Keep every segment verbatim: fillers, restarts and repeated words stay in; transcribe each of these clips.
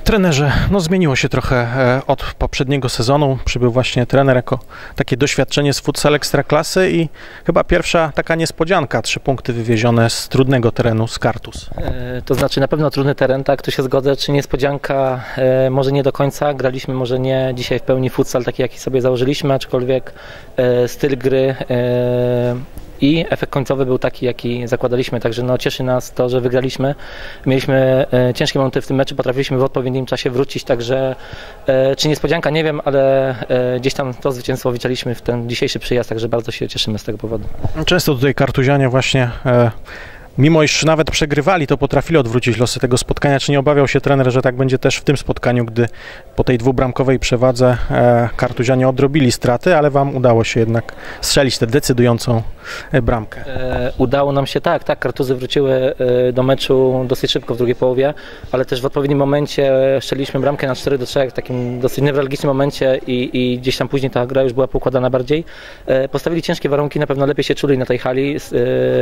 Trenerze, no zmieniło się trochę od poprzedniego sezonu. Przybył właśnie trener jako takie doświadczenie z futsal ekstraklasy i chyba pierwsza taka niespodzianka, trzy punkty wywiezione z trudnego terenu, z Kartus. E, to znaczy na pewno trudny teren, tak, tu się zgodzę, czy niespodzianka, e, może nie do końca, graliśmy może nie dzisiaj w pełni futsal taki jaki sobie założyliśmy, aczkolwiek e, styl gry e, i efekt końcowy był taki, jaki zakładaliśmy, także no, cieszy nas to, że wygraliśmy. Mieliśmy e, ciężkie momenty w tym meczu, potrafiliśmy w odpowiednim czasie wrócić, także e, czy niespodzianka, nie wiem, ale e, gdzieś tam to zwycięstwo wliczaliśmy w ten dzisiejszy przyjazd, także bardzo się cieszymy z tego powodu. Często tutaj kartuzianie właśnie, e, mimo iż nawet przegrywali, to potrafili odwrócić losy tego spotkania. Czy nie obawiał się trener, że tak będzie też w tym spotkaniu, gdy po tej dwubramkowej przewadze e, kartuzianie odrobili straty, ale wam udało się jednak strzelić tę decydującą e, bramkę? E, udało nam się, tak, tak, Kartuzy wróciły e, do meczu dosyć szybko w drugiej połowie, ale też w odpowiednim momencie strzeliliśmy bramkę na cztery do trzech w takim dosyć newralgicznym momencie i, i gdzieś tam później ta gra już była poukładana bardziej. E, postawili ciężkie warunki, na pewno lepiej się czuli na tej hali, e,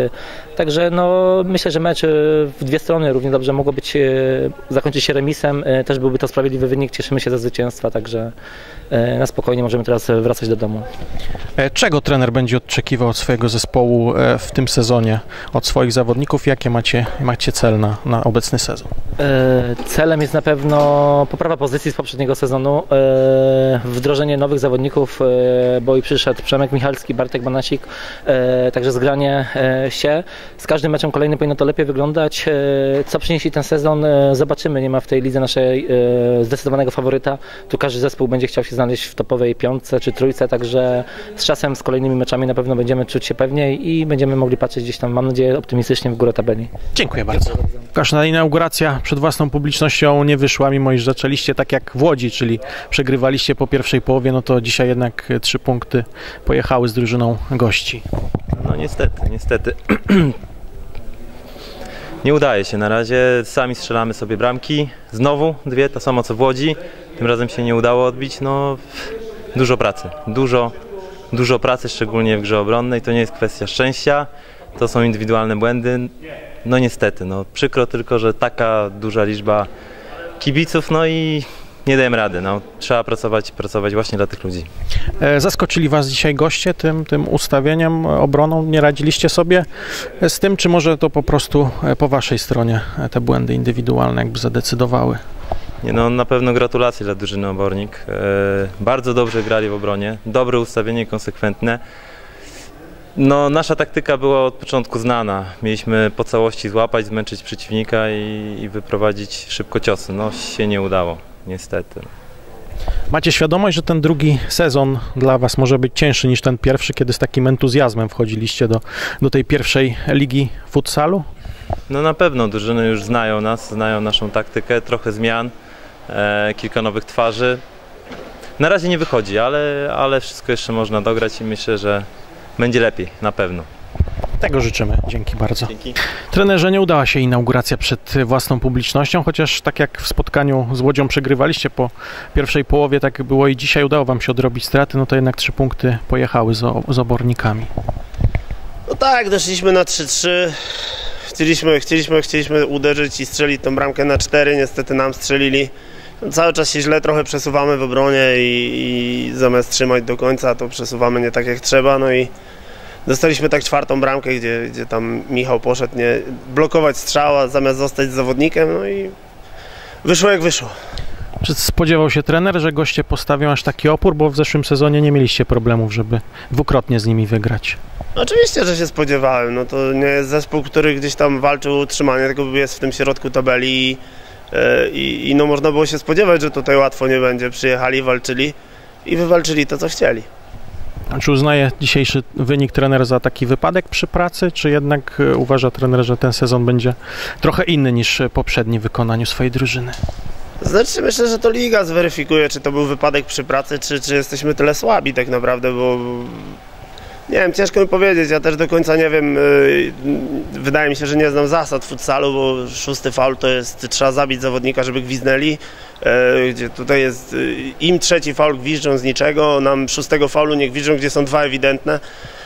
także no myślę, że mecz w dwie strony równie dobrze mogło być, zakończyć się remisem, też byłby to sprawiedliwy wynik, cieszymy się ze zwycięstwa, także na spokojnie możemy teraz wracać do domu. Czego trener będzie oczekiwał od swojego zespołu w tym sezonie, od swoich zawodników? Jakie macie, macie cel na, na obecny sezon? Celem jest na pewno poprawa pozycji z poprzedniego sezonu, wdrożenie nowych zawodników, bo i przyszedł Przemek Michalski, Bartek Banasik, także zgranie się. Z każdym meczem kolejny powinno to lepiej wyglądać. Co przyniesie ten sezon, zobaczymy. Nie ma w tej lidze naszej zdecydowanego faworyta. Tu każdy zespół będzie chciał się znaleźć w topowej piątce czy trójce, także z czasem, z kolejnymi meczami na pewno będziemy czuć się pewniej i będziemy mogli patrzeć gdzieś tam, mam nadzieję, optymistycznie w górę tabeli. Dziękuję bardzo. Każda inauguracja przed własną publicznością nie wyszła, mimo iż zaczęliście tak jak w Łodzi, czyli przegrywaliście po pierwszej połowie, no to dzisiaj jednak trzy punkty pojechały z drużyną gości. No niestety, niestety. Nie udaje się na razie, sami strzelamy sobie bramki, znowu dwie, to samo co w Łodzi, tym razem się nie udało odbić, no dużo pracy, dużo, dużo pracy, szczególnie w grze obronnej, to nie jest kwestia szczęścia, to są indywidualne błędy, no niestety, no przykro tylko, że taka duża liczba kibiców, no i nie dajemy rady, no trzeba pracować, pracować właśnie dla tych ludzi. Zaskoczyli was dzisiaj goście tym, tym ustawieniem, obroną? Nie radziliście sobie z tym, czy może to po prostu po waszej stronie te błędy indywidualne jakby zadecydowały? Nie, no na pewno gratulacje dla drużyny Obornik. E, bardzo dobrze grali w obronie, dobre ustawienie, konsekwentne. No nasza taktyka była od początku znana. Mieliśmy po całości złapać, zmęczyć przeciwnika i, i wyprowadzić szybko ciosy. No się nie udało. Niestety. Macie świadomość, że ten drugi sezon dla was może być cięższy niż ten pierwszy, kiedy z takim entuzjazmem wchodziliście do, do tej pierwszej ligi futsalu? No na pewno, drużyny już znają nas, znają naszą taktykę, trochę zmian, e, kilka nowych twarzy. Na razie nie wychodzi, ale, ale wszystko jeszcze można dograć i myślę, że będzie lepiej, na pewno. Tego życzymy. Dzięki bardzo. Dzięki. Trenerze, nie udała się inauguracja przed własną publicznością, chociaż tak jak w spotkaniu z Łodzią przegrywaliście po pierwszej połowie, tak było i dzisiaj, udało wam się odrobić straty, no to jednak trzy punkty pojechały z, z Obornikami. No tak, doszliśmy na trzy trzy. Chcieliśmy, chcieliśmy, chcieliśmy uderzyć i strzelić tą bramkę na cztery, niestety nam strzelili. No, cały czas się źle trochę przesuwamy w obronie i, i zamiast trzymać do końca, to przesuwamy nie tak jak trzeba, no i dostaliśmy tak czwartą bramkę, gdzie, gdzie tam Michał poszedł nie blokować strzała, zamiast zostać z zawodnikiem, no i wyszło jak wyszło. Czy spodziewał się trener, że goście postawią aż taki opór, bo w zeszłym sezonie nie mieliście problemów, żeby dwukrotnie z nimi wygrać? Oczywiście, że się spodziewałem, no to nie jest zespół, który gdzieś tam walczył o utrzymanie, tylko jest w tym środku tabeli i, i, i no można było się spodziewać, że tutaj łatwo nie będzie. Przyjechali, walczyli i wywalczyli to, co chcieli. Czy uznaje dzisiejszy wynik trener za taki wypadek przy pracy, czy jednak uważa trener, że ten sezon będzie trochę inny niż poprzedni w wykonaniu swojej drużyny? Znaczy myślę, że to liga zweryfikuje, czy to był wypadek przy pracy, czy, czy jesteśmy tyle słabi tak naprawdę, bo nie wiem, ciężko mi powiedzieć, ja też do końca nie wiem, wydaje mi się, że nie znam zasad futsalu, bo szósty faul to jest, trzeba zabić zawodnika, żeby gwizdnęli, gdzie tutaj jest, im trzeci faul gwiżdżą z niczego, nam szóstego faulu nie gwiżdżą, gdzie są dwa ewidentne.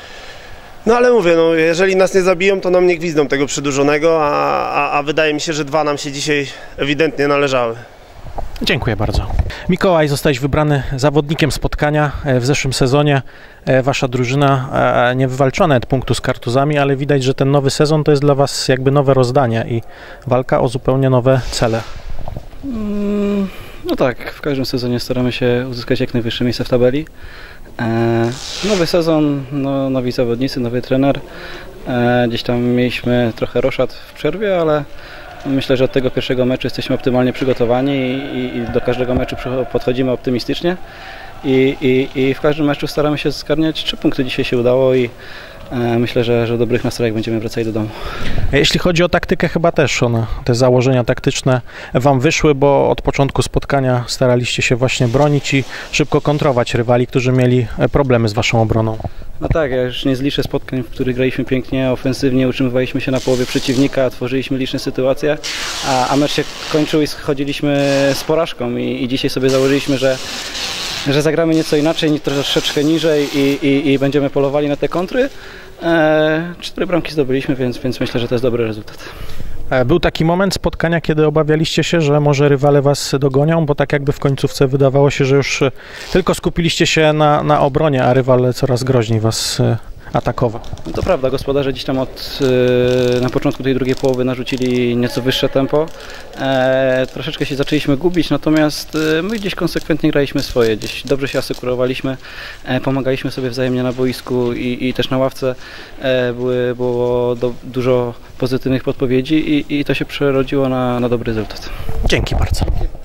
No ale mówię, no, jeżeli nas nie zabiją, to nam nie gwizdą tego przedłużonego, a, a, a wydaje mi się, że dwa nam się dzisiaj ewidentnie należały. Dziękuję bardzo. Mikołaj, zostałeś wybrany zawodnikiem spotkania w zeszłym sezonie. Wasza drużyna nie wywalczyła nawet punktu z Kartuzami, ale widać, że ten nowy sezon to jest dla was jakby nowe rozdanie i walka o zupełnie nowe cele. Mm, no tak, w każdym sezonie staramy się uzyskać jak najwyższe miejsce w tabeli. E, nowy sezon, no, nowi zawodnicy, nowy trener. E, gdzieś tam mieliśmy trochę roszad w przerwie, ale myślę, że od tego pierwszego meczu jesteśmy optymalnie przygotowani i, i do każdego meczu podchodzimy optymistycznie i, i, i w każdym meczu staramy się zgarniać trzy punkty. Dzisiaj się udało i e, myślę, że, że w dobrych nastrojach będziemy wracali do domu. Jeśli chodzi o taktykę, chyba też one, te założenia taktyczne wam wyszły, bo od początku spotkania staraliście się właśnie bronić i szybko kontrować rywali, którzy mieli problemy z waszą obroną. No tak, ja już nie zliczę spotkań, w których graliśmy pięknie, ofensywnie, utrzymywaliśmy się na połowie przeciwnika, tworzyliśmy liczne sytuacje, a, a mecz się kończył i schodziliśmy z porażką i, i dzisiaj sobie założyliśmy, że, że zagramy nieco inaczej, troszeczkę niżej i, i, i będziemy polowali na te kontry. E, cztery bramki zdobyliśmy, więc, więc myślę, że to jest dobry rezultat. Był taki moment spotkania, kiedy obawialiście się, że może rywale was dogonią, bo tak jakby w końcówce wydawało się, że już tylko skupiliście się na, na obronie, a rywal coraz groźniej was atakował. No to prawda, gospodarze gdzieś tam od, na początku tej drugiej połowy narzucili nieco wyższe tempo. E, troszeczkę się zaczęliśmy gubić, natomiast my gdzieś konsekwentnie graliśmy swoje, gdzieś dobrze się asekurowaliśmy, e, pomagaliśmy sobie wzajemnie na boisku i, i też na ławce. E, były, było do, dużo pozytywnych podpowiedzi i, i to się przerodziło na, na dobry rezultat. Dzięki bardzo.